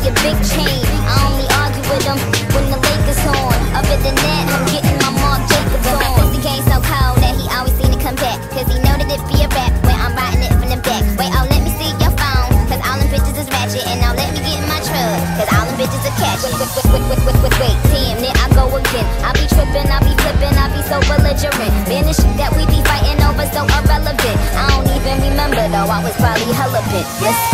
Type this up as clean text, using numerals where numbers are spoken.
a big chain. I only argue with him when the Lakers on. Other than that, I'm getting my Marc Jacobs on. Pussy game so cold that he always seem to come back, cause he know that it be a rap when I'm riding it from the back. Wait, oh, let me see your phone, cause all them bitches is ratchet. And now let me get in my truck, cause all them bitches are catching. Wait, damn, there I go again. I be tripping, I be flipping, I be so belligerent. Man, the shit that we be fighting over so irrelevant. I don't even remember though, I was probably hella bent.